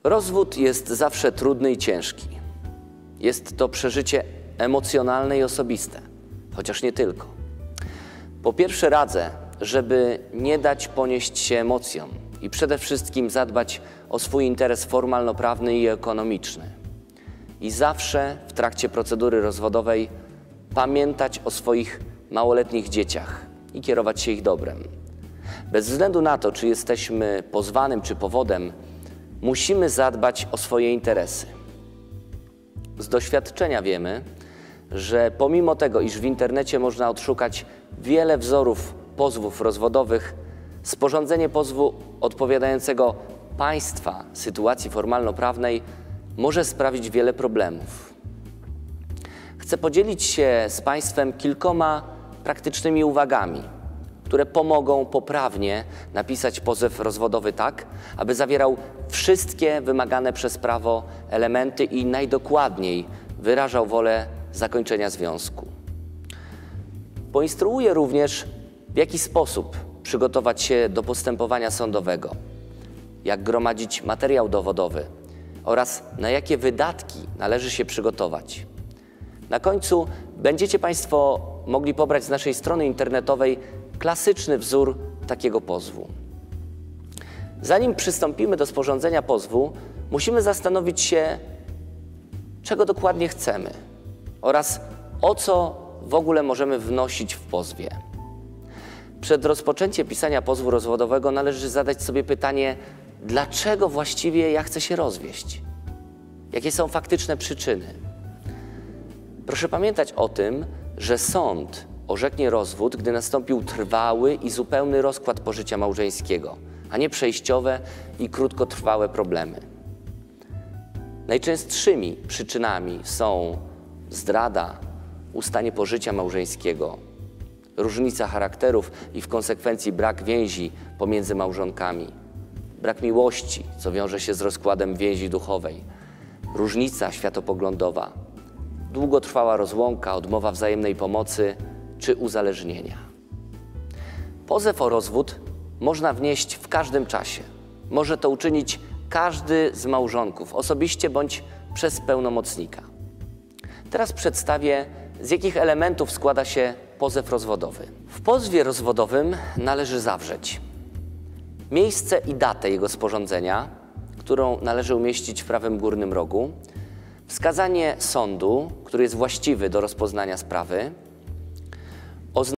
Rozwód jest zawsze trudny i ciężki. Jest to przeżycie emocjonalne i osobiste, chociaż nie tylko. Po pierwsze radzę, żeby nie dać ponieść się emocjom i przede wszystkim zadbać o swój interes formalnoprawny i ekonomiczny. I zawsze w trakcie procedury rozwodowej pamiętać o swoich małoletnich dzieciach i kierować się ich dobrem. Bez względu na to, czy jesteśmy pozwanym, czy powodem, musimy zadbać o swoje interesy. Z doświadczenia wiemy, że pomimo tego, iż w internecie można odszukać wiele wzorów pozwów rozwodowych, sporządzenie pozwu odpowiadającego państwa sytuacji formalno-prawnej może sprawić wiele problemów. Chcę podzielić się z Państwem kilkoma praktycznymi uwagami, które pomogą poprawnie napisać pozew rozwodowy tak, aby zawierał wszystkie wymagane przez prawo elementy i najdokładniej wyrażał wolę zakończenia związku. Poinstruuję również, w jaki sposób przygotować się do postępowania sądowego, jak gromadzić materiał dowodowy oraz na jakie wydatki należy się przygotować. Na końcu będziecie Państwo mogli pobrać z naszej strony internetowej klasyczny wzór takiego pozwu. Zanim przystąpimy do sporządzenia pozwu, musimy zastanowić się, czego dokładnie chcemy oraz o co w ogóle możemy wnosić w pozwie. Przed rozpoczęciem pisania pozwu rozwodowego należy zadać sobie pytanie, dlaczego właściwie ja chcę się rozwieść? Jakie są faktyczne przyczyny? Proszę pamiętać o tym, że sąd orzeknie rozwód, gdy nastąpił trwały i zupełny rozkład pożycia małżeńskiego, a nie przejściowe i krótkotrwałe problemy. Najczęstszymi przyczynami są zdrada, ustanie pożycia małżeńskiego, różnica charakterów i w konsekwencji brak więzi pomiędzy małżonkami, brak miłości, co wiąże się z rozkładem więzi duchowej, różnica światopoglądowa, długotrwała rozłąka, odmowa wzajemnej pomocy czy uzależnienia. Pozew o rozwód można wnieść w każdym czasie. Może to uczynić każdy z małżonków, osobiście bądź przez pełnomocnika. Teraz przedstawię, z jakich elementów składa się pozew rozwodowy. W pozwie rozwodowym należy zawrzeć miejsce i datę jego sporządzenia, którą należy umieścić w prawym górnym rogu, wskazanie sądu, który jest właściwy do rozpoznania sprawy,